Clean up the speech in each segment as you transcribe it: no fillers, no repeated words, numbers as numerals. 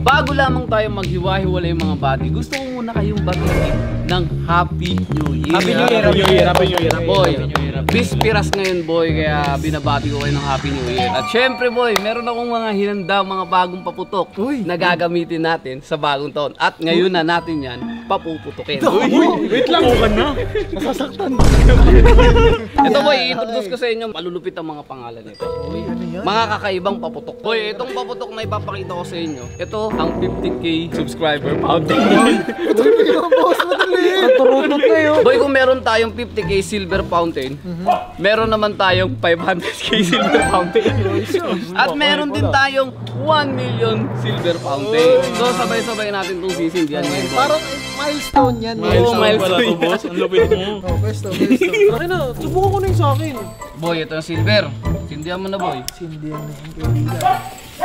Bago lamang tayo maghiwa-hiwalay mga buddy, gusto ko muna kayong batiin ng Happy New Year. Happy New Year, Happy New Year, Happy New Year. Boy, bispiras ngayon boy, kaya binabati ko kayo ng Happy New Year. At syempre boy, meron akong mga hinanda, mga bagong paputok na gagamitin natin sa bagong taon. At ngayon na natin yan, papuputukin. Wait lang, bukan na. Nasasaktan. Ito boy, i-introduce ko sa inyo, malulupit ang mga pangalan nito. Mga kakaibang paputok. Boy, itong paputok na ipapakita ko sa inyo, ito ang 50k subscriber fountain. Boy, kung meron tayong 50k silver fountain, meron naman tayong 500k silver fountain. At meron din tayong 1 million silver fountain. So sabay-sabay natin itong sisindihan ngayon. Parang milestone yan. Milestone pala to, boss. Ang lupit mo. Pwesto. Akin na, subukan ko na yung sa akin. Boy, ito yung silver. Sindihan mo na boy. Sindihan na yung kaibigan.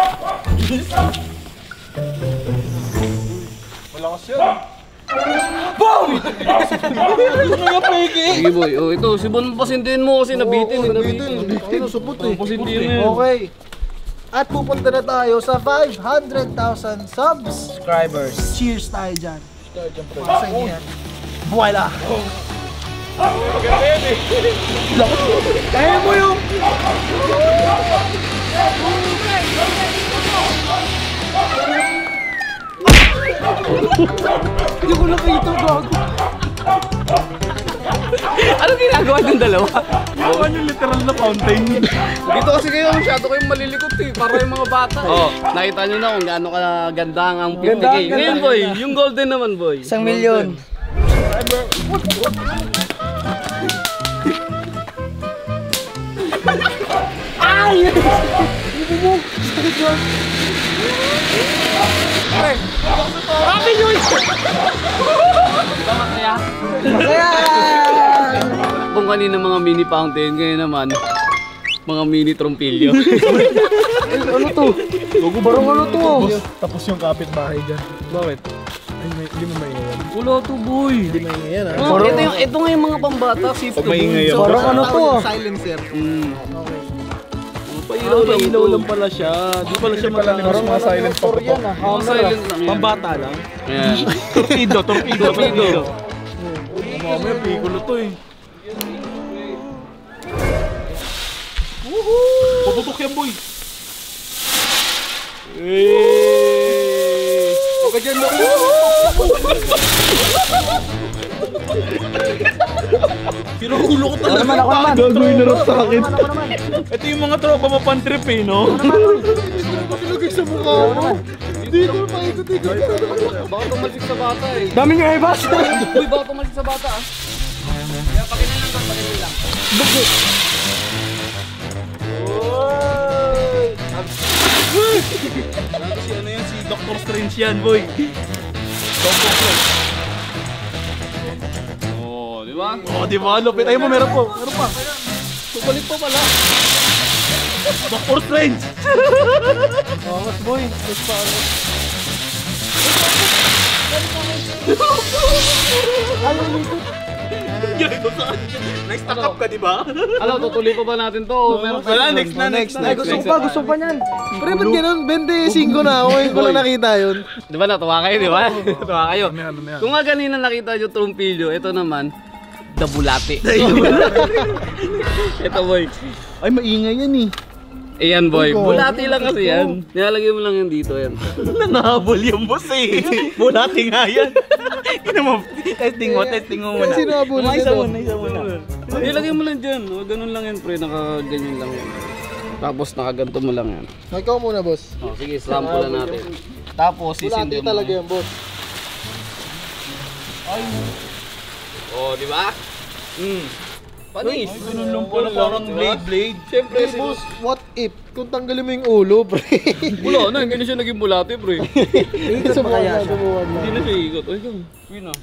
Malakas yun. Boom! Ano nga peke? Sige boy, oh ito, sibon mo pasindihin mo kasi nabitin. Ay, nasupot eh. Pasindihin mo yun. Okay. At pupunta na tayo sa 500,000 subscribers. Cheers tayo dyan. Sa inyo yan. Voila! Kaya mo yung... Hindi ko nakita, gago. Ano ginagawa ng dalawa? Ano yung literal na fountain? Dito kasi kayo, masyado kayong malilikot eh, para yung mga bata. Oh, nakita nyo na kung gaano kaganda ang 50k. Ngayon boy, yung golden naman boy. 1 million. Ay! Happy New Year! Masaya. Masaya! Kung kanina mga mini fountain, ngayon naman, mga mini trompilyo. Ano to? Gogo barong ano to? Tapos yung kapitbahay dyan. Bakit? Ay, hindi mo maingayan. Wala to boy. Hindi maingayan ha? Oh, ito nga yung mga pambata, safety Pag maingayan. boy. Parang ano to? Silencer. Pailaw lang pala siya. Di pala siya Parang mga silent pa po. Mga silent lang yan. Pambata lang. Ayan. Torpedo. Torpedo. Mamaya, pikulo to eh. Puputok yan, boy. Huwag ka dyan, loko. Pinukulo ko talaga. Gagawin na rin sa akin. Ito yung mga tropa mapantrip eh, no? Pinagay sa mukha mo. Dito paikot-ikot. Baka tumalsik sa bata eh. Daming ebas. Uy, baka tumalsik sa bata ah. Kaya pakinan lang. Si ano yan, si Dr. Strange yan, boy. Dr. Strange. Oh, di ba? Oh, di ba? Lupit. Ayun mo, meron po. Meron pa. Tumalit pa pala. Dr. Strange. Angas boy. Let's paano. Ganito sa akin. Nag-stack up ka, di ba? Ano, tutuloy pa ba natin to? O meron pa? Wala, next na. Gusto pa niyan. Pero ba't ganun? 25 na ako. Ngayon ko lang nakita yun. Di ba natuwa kayo, di ba? Natuwa kayo. Kung nga ganina nakita yung trompilyo, ito naman, dabulate. Ito boy. Ay, maingay yan eh. Ayan boy, bulati lang kasi yan. Nilalagay mo lang yan dito yan. Nanahabol yung boss eh. Bulati nga yan. Testing mo muna. Sino habulin Isa nito? muna. Nilagay mo lang dyan. O, ganun lang yan pre, nakaganyan lang yan. Tapos nakaganto mo lang yan. Ikaw muna boss. O, sige, sample na natin. Tapos sisindi Bulati mo. talaga yan boss. O, di ba? Panis. Ganun lang pala, parang blade. Siyempre, Hey boss, what if? Kung tanggalin mo yung ulo, pre. wala na, hindi na siya naging bulati pre. Ikot pa kaya siya. Hindi na siya ikot. Ay, yun. Yun na.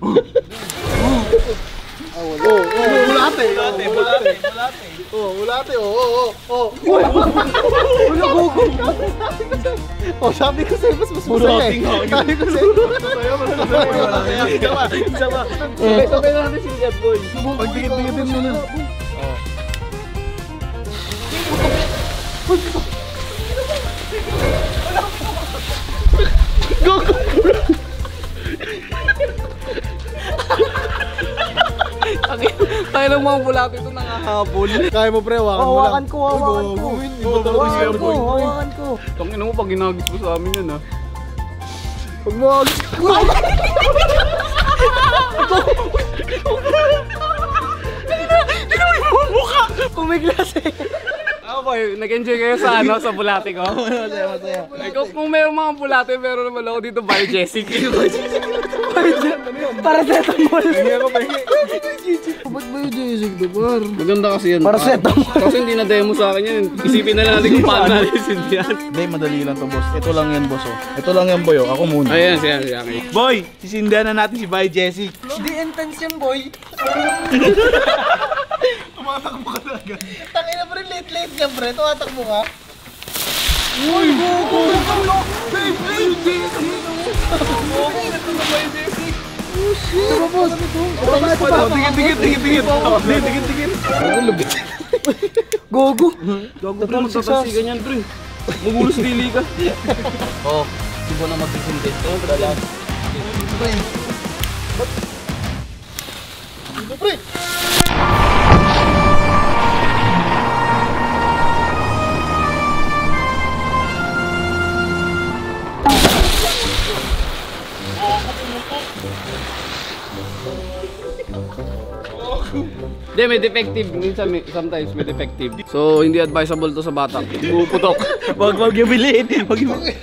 Bulate. Bulate. Ulo gugo. Sabi ko sa'yo, mas masaya eh. Sabi ko sa'yo. Isa ba? Sabay na natin si Gat Boy. Pagdikit-dikitin mo na. Tayo ng mga bulate ito nangahabol. Kaya mo pre, hawakan mo lang. Hawakan ko, hawakan ko. Hawakan ko, hawakan ko. Tangina mo pag ginagis mo sa amin yan ha. Huwag mo. Kumiglas eh. Ako ba, nag-enjoy kayo sa ano, sa bulate ko? Masaya. Ikaw, kung meron mga bulate, meron naman ako dito Biojessic. Para sa tamol. Ba't ba yung Jessic to par? Maganda kasi yan. Paracetamol. Kasi hindi na demo sa akin yan. Isipin na lang natin kung paano natin yan. Hindi, madali lang to boss. Ito lang yan boss oh. Ito lang yan boy oh. Ako muna. Ayan, siya. Boy, sisindihan na natin si Bay Jessic. Hindi intense yan, boy. Tumatakbo ka talaga. Tangina pre, late ka pre. Tumatakbo ka. Uy, buko! Babe, Ito boss. Dikit. Gogo. Gago pre, magtatasigan yan pre. Magulos dili ka. Oo, subo na mag-isindi. Pre. Ito pre. Hindi, may defective. Minsan, sometimes may defective. So, hindi advisable to sa bata. Puputok. Wag yung biliin. Wag yung biliin.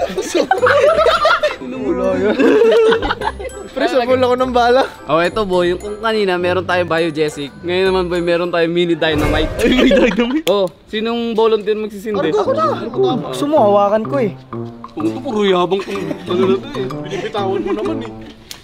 Pre, sabol ako ng bala. Oh, eto boy, yung kung kanina meron tayong Biojessic. Ngayon naman boy, meron tayong mini dynamite. May dynamite. Oh, sinong volunteer magsisindi? Ako na. Gusto mo, hawakan ko eh. Kung ito puro yabang kung ano na to eh. Binibitawan mo naman eh.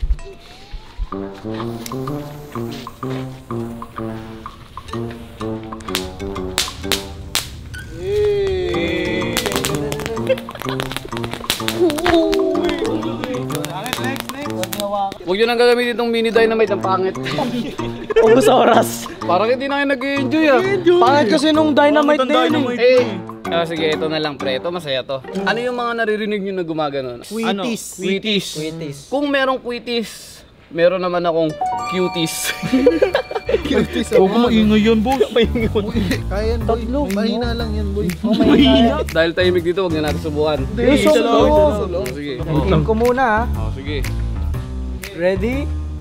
Huwag yun ang gagamitin itong mini dynamite, ang pangit. Ubus oras. Parang hindi na kayo nag-enjoy ah. Pangit kasi nung dynamite na yun eh. Sige, ito na lang pre. Ito masaya to. Ano yung mga naririnig nyo na gumaganon? Quitis. Quitis. Kung merong quitis, meron naman akong cuties. Cuties. Huwag mo maingay yan boss. Kaya yan boy. Mahina lang yan boy. Dahil tahimik dito, huwag na natin subukan. Gusto mo. Oh, sige. Tingin ko muna ha. Oh, sige. Ready?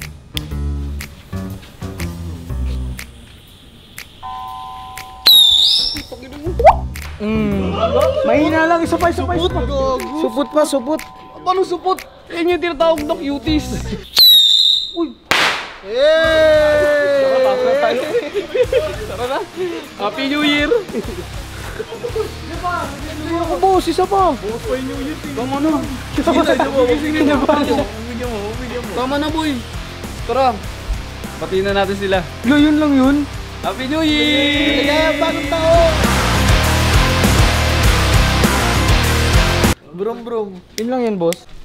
Mahina lang, isa pa. Supot pa, supot. Paano supot? Yan yung tinatawag na cuties. Hey! Tara na. Happy New Year! Ako boss, isa pa. Tama na. Tama na boy. Tara. Pati na natin sila. Yun lang yun. Happy New Year! Kaya bagong taon! Yun lang yan boss.